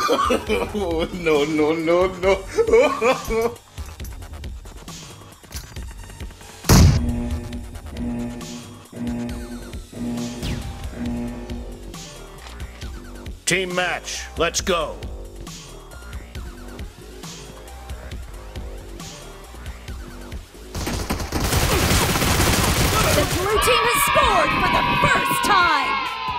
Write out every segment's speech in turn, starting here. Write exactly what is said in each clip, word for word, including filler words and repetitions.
No, no, no, no. Team match, let's go. The blue team has scored for the first time!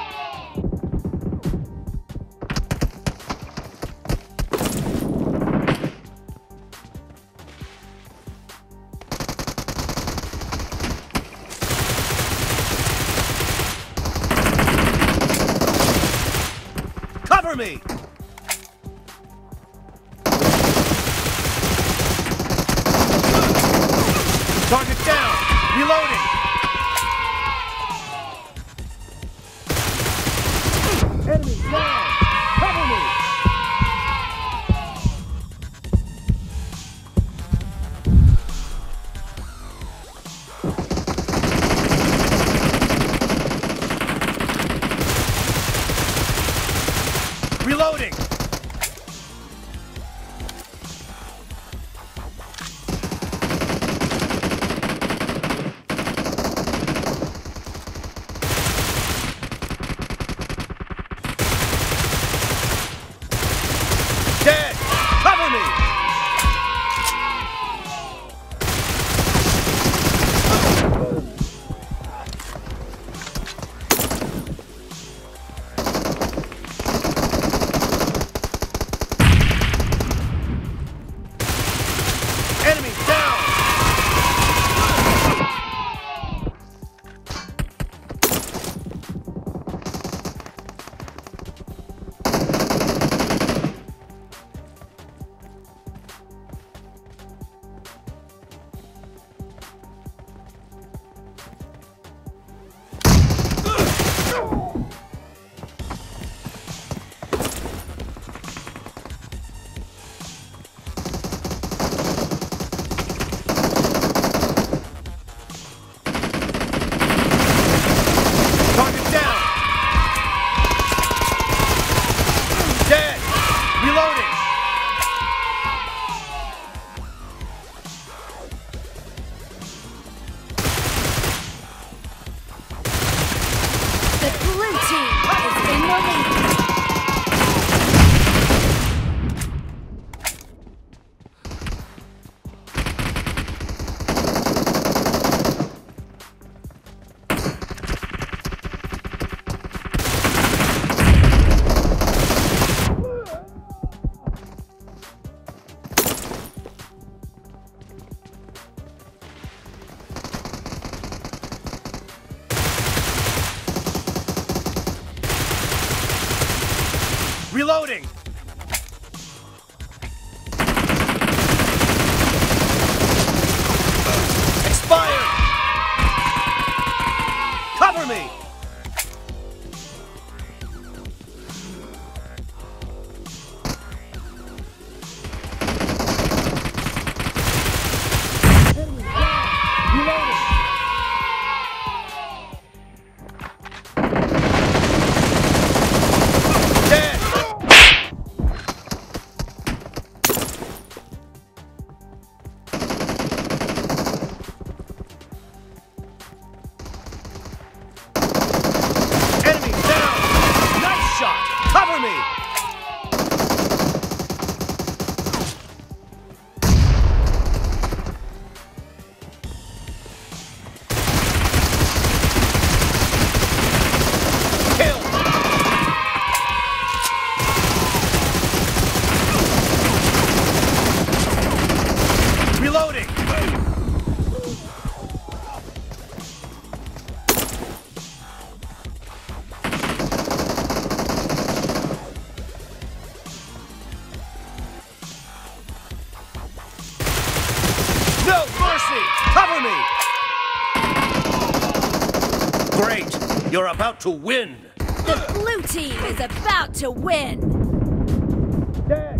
Cover me! Target down! Reloading! Enemy down! Cover me! Reloading! Dead! Cover me! Enemy down! Target down! Dead! Reloading! The blue team is in the lead! Reloading! Expired! Cover me! Dead! Enemy down! Nice shot! Cover me! Kill! Reloading! No mercy! Cover me! Great! You're about to win! The blue team is about to win! Dead!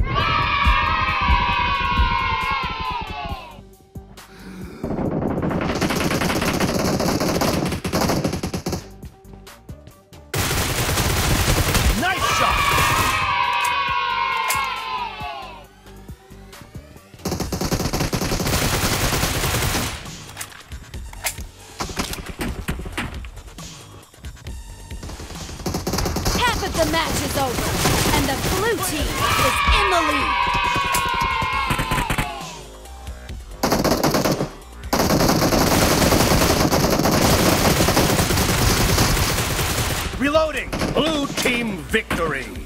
Nice shot! The blue team is in the lead. Reloading! Blue team victory!